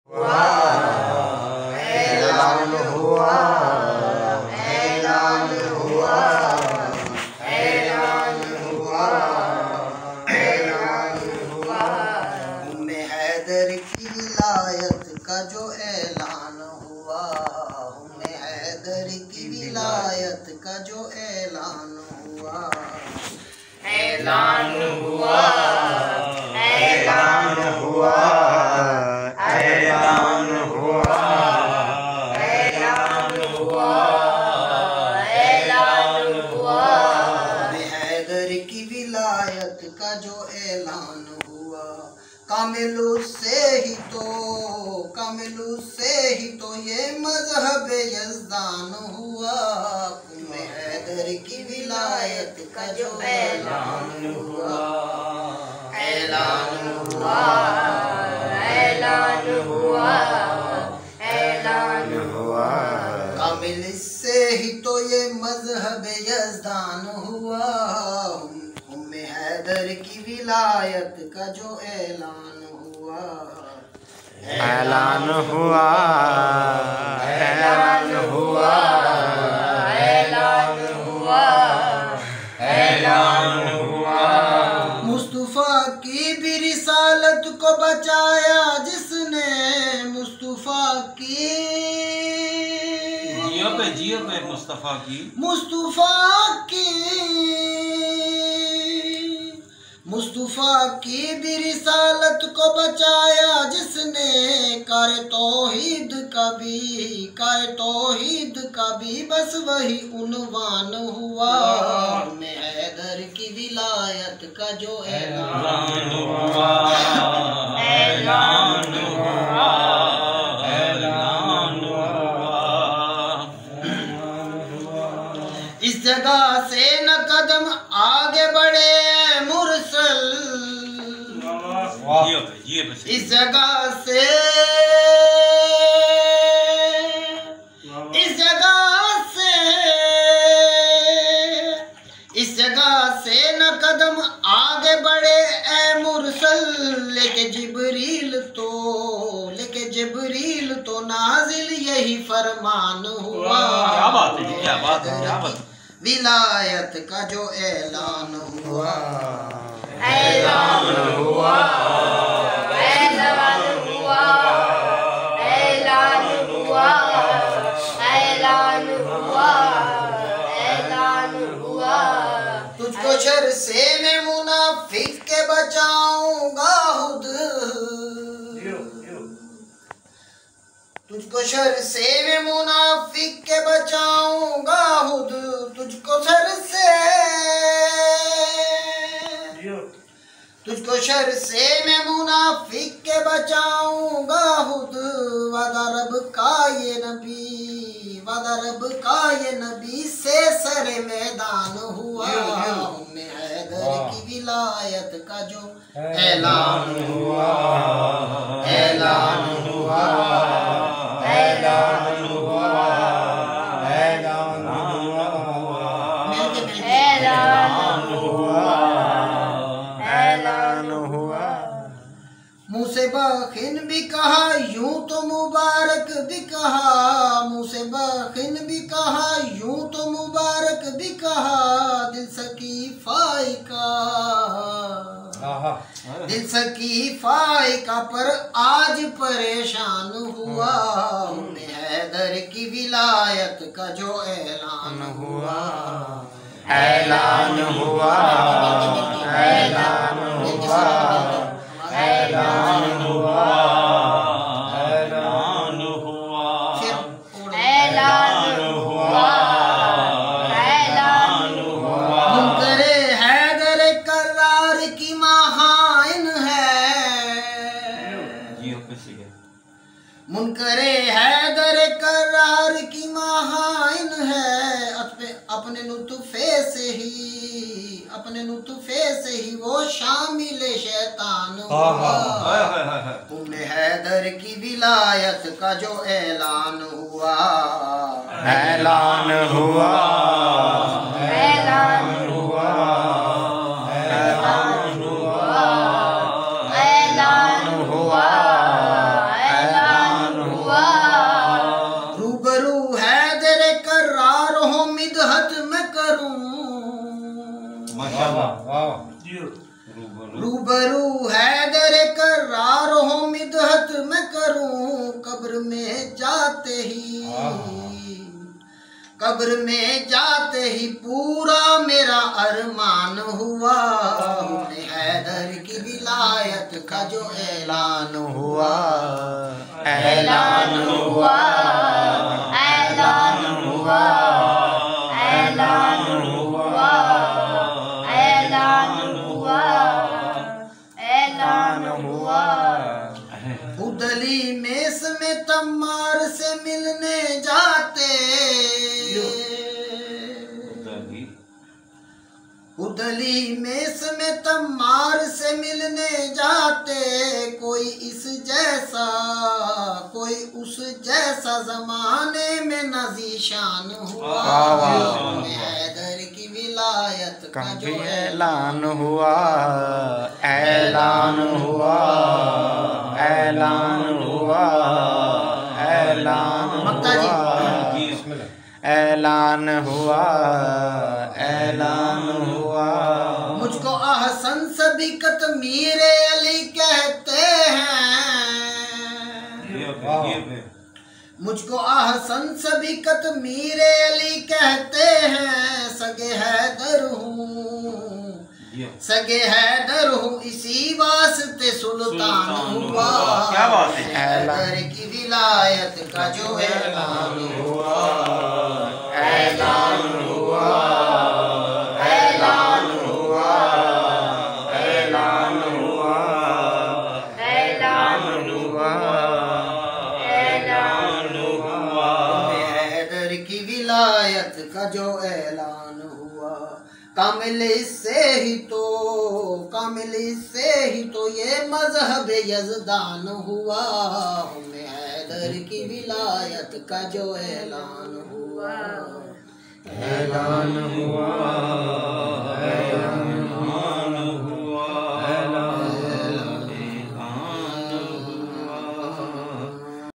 हुआ, ऐलान हुआ, ऐलान हुआ, ऐलान हुआ, ऐलान हुआ। उम्मे हैदर की विलायत का जो ऐलान हुआ, उम्मे हैदर की विलायत का जो ऐलान हुआ, ऐलान हुआ, ऐलान हुआ, ऐलान हुआ, ऐलान हुआ, ऐलान हुआ। हैदर की विलायत का जो ऐलान हुआ, कामिलू से ही तो ये मजहब यज़दान हुआ। उम्मे हैदर की विलायत का जो ऐलान हुआ, ऐलान हुआ, ऐलान हुआ, ऐलान हुआ। कामिल से ही तो ये मजहब यज़दान हुआ। उम्मे हैदर की विलायत का जो ऐलान हुआ, ऐलान हुआ, ऐलान हुआ, ऐलान हुआ, ऐलान हुआ। मुस्तफा की भी रिसालत को बचाया जिसने, मुस्तफा की जियो पे मुस्तफा की, मुस्तफा की भी रिसालत को बचाया जिसने, कर तौहीद का भी बस वही उन्वान हुआ। उम्मे हैदर की विलायत का जो ऐलान हुआ, ऐलान हुआ, ऐलान हुआ। इस जगह से न कदम आगे बढ़े मुरसल, इस जगह से न कदम आगे बढ़े ए मुरसल। लेके जिब्रील तो नाजिल यही फरमान हुआ। क्या बात है, क्या बात है, क्या बात है। विलायत का जो ऐलान हुआ, ऐलान हुआ, ऐलान हुआ, ऐलान हुआ, ऐलान हुआ, ऐलान हुआ। तुझको शर से मैं मुनाफिक के बचाऊंगा खुद, तुझको शर से मैं मुनाफिक के बचाऊंगा खुद, तुझको शर से मैं मुनाफिक के बचाऊंगा खुद। वादा रब का ये नबी से सरे मैदान हुआ। उम्मे हैदर की विलायत का जो ऐलान हुआ, ऐलान हुआ, ऐलान हुआ, ऐलान हुआ, ऐलान हुआ। मुँह से बखिन भी कहा यूं तो मुबारक भी कहा, मुँह से बखिन भी कहा यूं तो मुबारक भी कहा। दिल सकीफाई का पर आज परेशान हुआ। उम्मे हैदर की विलायत का जो ऐलान हुआ, ऐलान हुआ, ऐलान हुआ, ऐलान हुआ, ऐलान हुआ, ऐलान हुआ, ऐलान हुआ। मुनकरे हैदर करार की महाइन है, मुनकरे हैदर करार की महाइन है। अपने नुतफे से ही वो शामिल शैतान हुआ। उम्मे हैदर की विलायत का जो ऐलान हुआ, ऐलान हुआ, ऐलान हुआ, ऐलान हुआ, ऐलान हुआ, ऐलान अबू हैदर करार हो मिदहत मैं करूं कब्र में जाते ही पूरा मेरा अरमान हुआ। हैदर की विलायत का जो ऐलान हुआ, ऐलान हुआ, ऐलान हुआ, ऐलान हुआ, ऐलान हुआ, ऐलान हुआ। उदली मेस में तम्मार से मिलने जाते, उदली मेस में तम्मार से मिलने जाते, कोई इस जैसा कोई उस जैसा जमाने में नजीशान हुआ। हैदर की विलायत का जो ऐलान हुआ, ऐलान हुआ, ऐलान हुआ, ऐलान हुआ, ऐलान हुआ, ऐलान हुआ। मुझको अहसन सबिकत मीरे अली कहते हैं, मुझको अहसन सबिकत मीरे अली कहते हैं। सगे हैदर हूँ इसी वास्ते सुल्तान हुआ। क्या बात है। हैदर की विलायत का जो ऐलान हुआ, ऐलान हुआ, ऐलान हुआ, ऐलान हुआ, ऐलान हुआ, ऐलान हुआ। हैदर की विलायत का जो ऐलान हुआ। कामिल से ही तो ये मजहब यज़दान हुआ। हैदर की विलायत का जो ऐलान हुआ, ऐलान हुआ।